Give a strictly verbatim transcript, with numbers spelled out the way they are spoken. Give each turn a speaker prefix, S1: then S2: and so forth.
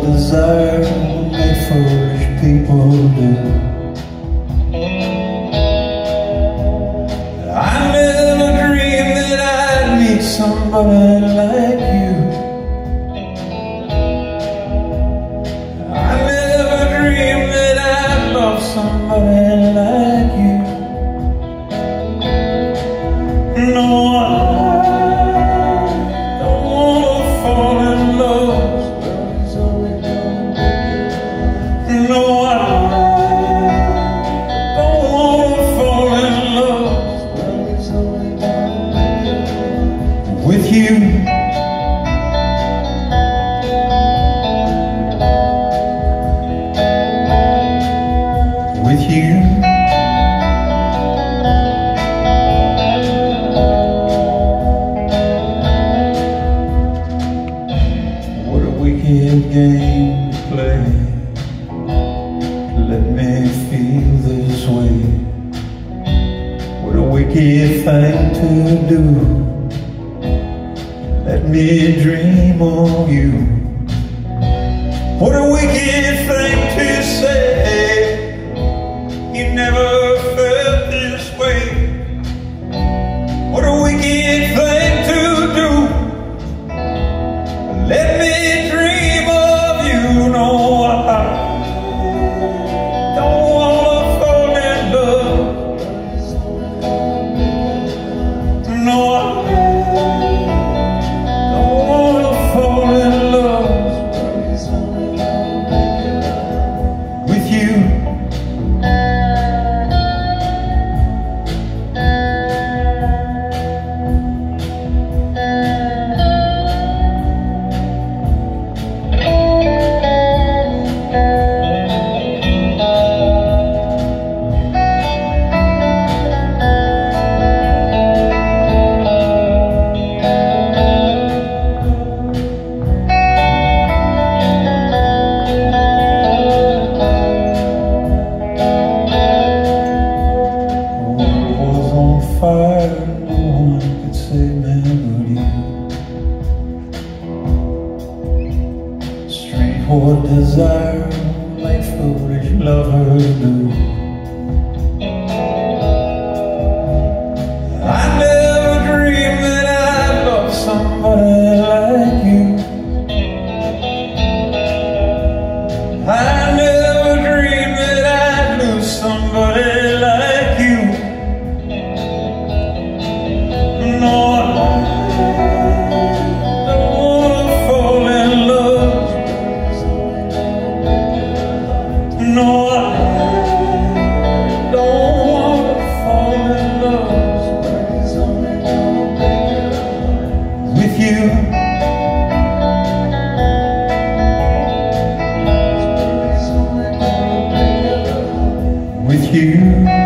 S1: desire that foolish people do. I never dreamed that I'd meet somebody like you. I never dreamed that I'd love somebody like you. No, I don't wanna fall in love. No, I don't wanna fall in love with you. With you. What a wicked game to play. Let me feel this way. What a wicked thing to do. Let me dream of you. What a wicked thing to say. You never felt this way. What a wicked thing to do. Let me dream of you. No, I don't wanna fall in love. No, I don't wanna fall in love with you. Fire, no one could save me but you. Street whore desire like foolish lovers do. I never dreamed that I'd love somebody like you. I never dreamed that I'd lose somebody like you. No, I don't wanna fall in love. No, I don't wanna fall in love with you. With you.